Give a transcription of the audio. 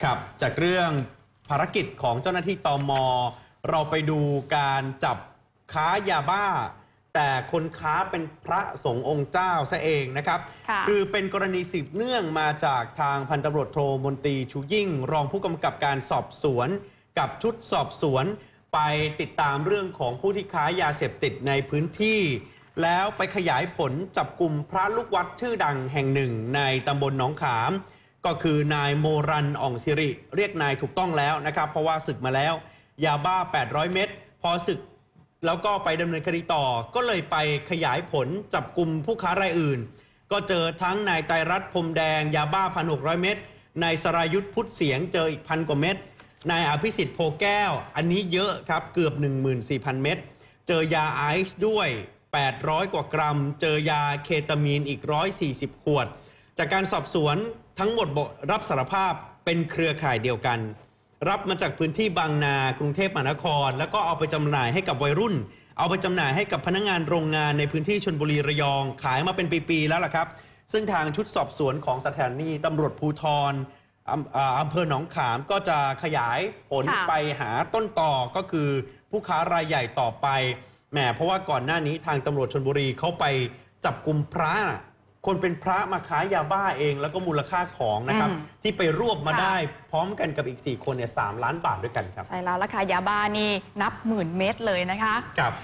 ครับจากเรื่องภารกิจของเจ้าหน้าที่ตม.เราไปดูการจับค้ายาบ้าแต่คนค้าเป็นพระสงฆ์องค์เจ้าซะเองนะครับคือเป็นกรณีสืบเนื่องมาจากทางพันตำรวจโทมนตรีชูยิ่งรองผู้กำกับการสอบสวนกับชุดสอบสวนไปติดตามเรื่องของผู้ที่ค้ายาเสพติดในพื้นที่แล้วไปขยายผลจับกลุ่มพระลูกวัดชื่อดังแห่งหนึ่งในตำบลหนองขามก็คือนายโมรันอ่องสิริเรียกนายถูกต้องแล้วนะครับเพราะว่าศึกมาแล้วยาบ้า800เม็ดพอศึกแล้วก็ไปดำเนินคดีต่อก็เลยไปขยายผลจับกลุ่มผู้ค้ารายอื่นก็เจอทั้งนายไตรรัตน์พรมแดงยาบ้า 1,600 เม็ดนายสรายุทธพุทธเสียงเจออีก1,000 กว่าเม็ดนายอภิสิทธิ์โพแก้วอันนี้เยอะครับเกือบ 14,000 เม็ดเจอยาไอซ์ด้วย800 กว่ากรัมเจอยาเคตามีนอีก140 ขวดจากการสอบสวนทั้งหมดรับสารภาพเป็นเครือข่ายเดียวกันรับมาจากพื้นที่บางนากรุงเทพมหานครแล้วก็เอาไปจำหน่ายให้กับวัยรุ่นเอาไปจำหน่ายให้กับพนักงานโรงงานในพื้นที่ชลบุรีระยองขายมาเป็นปีๆแล้วล่ะครับซึ่งทางชุดสอบสวนของสถานีตำรวจภูธรอำเภอหนองขามก็จะขยายผลไปหาต้นต่อก็คือผู้ค้ารายใหญ่ต่อไปแหมเพราะว่าก่อนหน้านี้ทางตำรวจชลบุรีเขาไปจับกุมพระคนเป็นพระมาขายยาบ้าเองแล้วก็มูลค่าของนะครับที่ไปรวบมาได้พร้อมกันกับอีก4 คนเนี่ย3 ล้านบาทด้วยกันครับใช่แล้วราคายาบ้านี่นับหมื่นเม็ดเลยนะคะ